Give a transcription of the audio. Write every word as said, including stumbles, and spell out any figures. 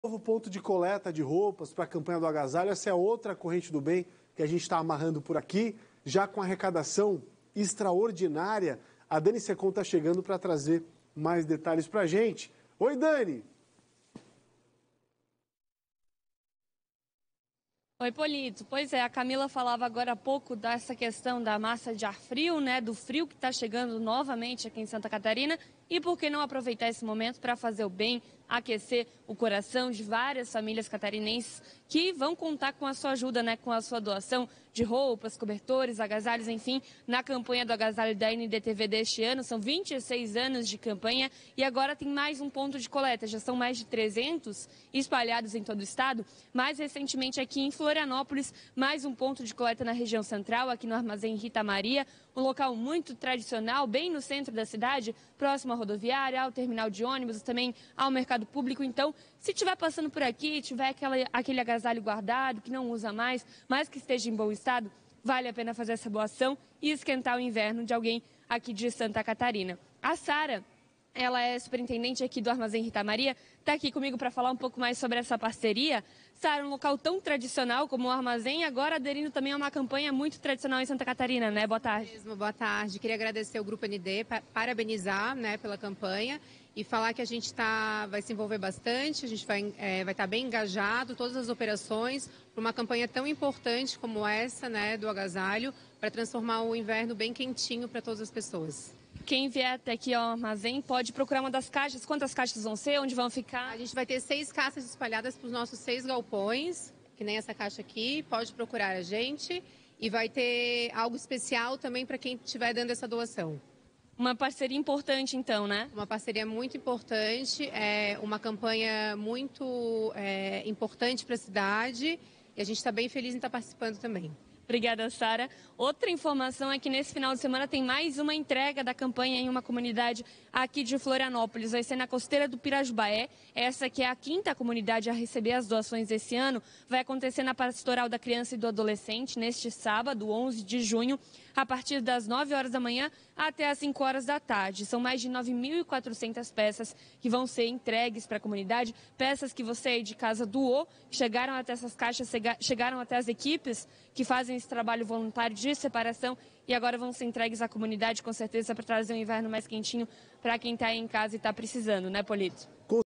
Novo ponto de coleta de roupas para a campanha do agasalho. Essa é outra corrente do bem que a gente está amarrando por aqui, já com arrecadação extraordinária. A Dani Secom está chegando para trazer mais detalhes para a gente. Oi, Dani! Oi, Polito. Pois é, a Camila falava agora há pouco dessa questão da massa de ar frio, né, do frio que está chegando novamente aqui em Santa Catarina. E por que não aproveitar esse momento para fazer o bem, aquecer o coração de várias famílias catarinenses que vão contar com a sua ajuda, né, com a sua doação de roupas, cobertores, agasalhos, enfim, na campanha do agasalho da N D T V deste ano. São vinte e seis anos de campanha e agora tem mais um ponto de coleta. Já são mais de trezentos espalhados em todo o estado. Mais recentemente aqui em Florianópolis, mais um ponto de coleta na região central, aqui no Armazém Rita Maria, um local muito tradicional, bem no centro da cidade, próximo à rodoviária, ao terminal de ônibus, também ao mercado público. Então, se estiver passando por aqui, tiver aquela, aquele agasalho guardado, que não usa mais, mas que esteja em bom estado, vale a pena fazer essa boa ação e esquentar o inverno de alguém aqui de Santa Catarina. A Sara, ela é superintendente aqui do Armazém Rita Maria, está aqui comigo para falar um pouco mais sobre essa parceria. Sara, um local tão tradicional como o Armazém, agora aderindo também a uma campanha muito tradicional em Santa Catarina, né? Boa tarde. Mesmo, boa tarde. Queria agradecer ao Grupo N D, parabenizar, né, pela campanha e falar que a gente tá, vai se envolver bastante, a gente vai é, vai estar bem engajado, todas as operações, para uma campanha tão importante como essa, né, do agasalho, para transformar o inverno bem quentinho para todas as pessoas. Quem vier até aqui ao armazém pode procurar uma das caixas. Quantas caixas vão ser? Onde vão ficar? A gente vai ter seis caixas espalhadas para os nossos seis galpões, que nem essa caixa aqui. Pode procurar a gente. E vai ter algo especial também para quem estiver dando essa doação. Uma parceria importante, então, né? Uma parceria muito importante, é uma campanha muito é, importante para a cidade. E a gente está bem feliz em estar participando também. Obrigada, Sara. Outra informação é que nesse final de semana tem mais uma entrega da campanha em uma comunidade aqui de Florianópolis. Vai ser na costeira do Pirajubaé. Essa que é a quinta comunidade a receber as doações desse ano. Vai acontecer na Pastoral da Criança e do Adolescente neste sábado, onze de junho, a partir das nove horas da manhã até as cinco horas da tarde. São mais de nove mil e quatrocentas peças que vão ser entregues para a comunidade. Peças que você aí de casa doou, chegaram até essas caixas, chegaram até as equipes que fazem esse trabalho voluntário de separação e agora vão ser entregues à comunidade, com certeza, para trazer um inverno mais quentinho para quem está aí em casa e está precisando, né, Polito?